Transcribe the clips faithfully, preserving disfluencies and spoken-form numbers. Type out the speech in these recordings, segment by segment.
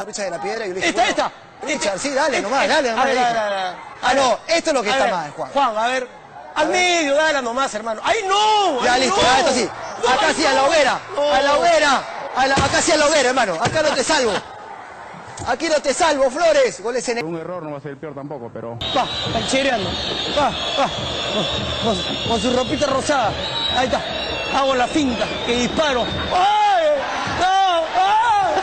derecha de la piedra y yo le dije, ¡Esta, bueno, esta! Richard, sí, dale Esta, nomás, dale nomás. a ver, le dije. a ver, a ver. Ah, no, esto es lo que A está ver, mal, Juan. Juan, a ver. Al medio, dale nomás, hermano. ¡Ay, no! Ya, ¡Ay, listo, no! ya, esto sí. No, Acá ay, sí, a la no. hoguera, No. a la hoguera. A la, acá sí a la hoguera, hermano. Acá no te salvo. Aquí no te salvo, Flores. Goles en el... Un error no va a ser el peor tampoco, pero... Va, canchereando. Va, va. Con, con- con su ropita rosada. Ahí está. Hago la finta, que disparo. ¡Ay! ¡No! ¡Ay!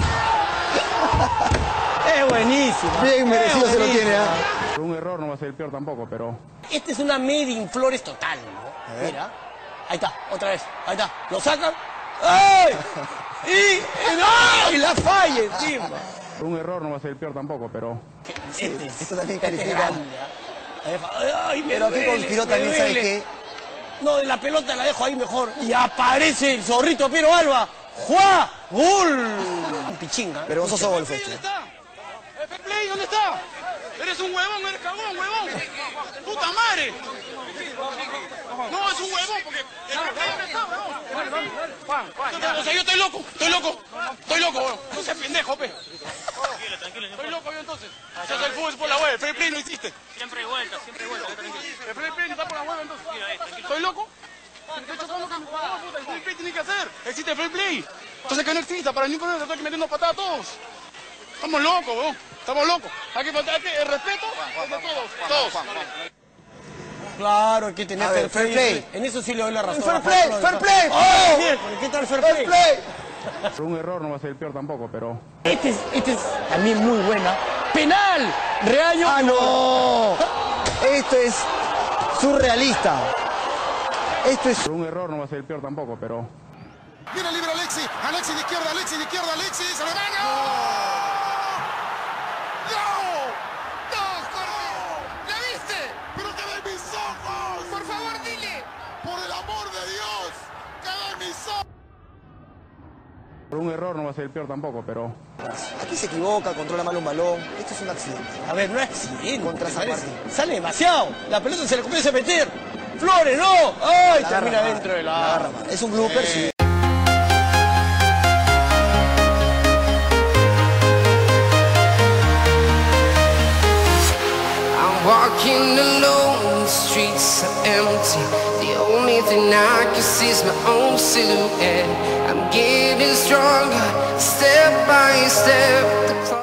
Es buenísimo. Bien merecido es se lo buenísimo. tiene, ¿ah? Un error no va a ser el peor tampoco, pero... Esta es una Made in Flores total, ¿no? Mira. Ahí está, otra vez. Ahí está. Lo sacan. ¡Ay! Y, y no, y la falla encima. Un error no va a ser el peor tampoco, pero... Este, esto también este califica. grande, ¿ah? Ay, me Pero aquí duele, conspiró me también, ¿sabes duele. qué? No, la pelota la dejo ahí mejor. Y aparece el zorrito Piero Alba. ¡Juá! ¡Gol! Pichinga. Vergonzoso gol fue ¿Dónde este. está? ¿El fair play dónde está? Eres un huevón, eres cagón, huevón. ¡Puta madre! No, es un huevón porque el fair play dónde está, huevón. Juan, Juan, o sea, yo estoy loco, estoy loco, estoy loco, huevón. No seas pendejo, pe. Tranquilo, tranquilo. Estoy loco yo entonces. O sea, el fútbol es por la hueva, el fair play no existe. Siempre hay vuelta, siempre hay vuelta, tranquilo. El fair play no está por la hueva entonces. ¿Estoy loco? Estoy chocando con mi jugador, puta. El fair play tiene que hacer. Existe el fair play. Entonces que no exista, para ningún problema, estoy metiendo patadas a todos. Estamos locos, weón. Estamos locos. Hay que, hay que el respeto es de todos, todos. Claro, hay que tener A ver, fair play. En eso sí le doy la razón. Fair a play, Juan fair Flores. play. ¡Oh! ¡Oh! Miércoles, ¿qué tal fair ¡Fair play? play! Un error no va a ser el peor tampoco, pero... Este es, este es también muy buena. ¡Penal! Reaño. ¡Ah, no! Esto es surrealista. Esto es... Un error no va a ser el peor tampoco, pero... Viene libre Alexis, Alexis de izquierda, Alexis de izquierda, Alexis, ¡Alemania! ¡No! ¡No, Jorge! ¿La viste? ¡Pero que ven mis ojos! Por favor, dile. Por el amor de Dios, que ven mis ojos. Un error no va a ser el peor tampoco, pero... Aquí se equivoca, controla mal un balón. Esto es un accidente. A ver, no es accidente. Contra ¿te San parece? Martín. Sale demasiado. La pelota se le comienza a meter. Flores, no. ¡Ay! La Termina agarra mal, dentro de la... la agarra mal. Es un blooper, sí. I'm walking alone, the streets are empty. The only thing I can see is my own silhouette. I'm getting stronger, step by step. The clock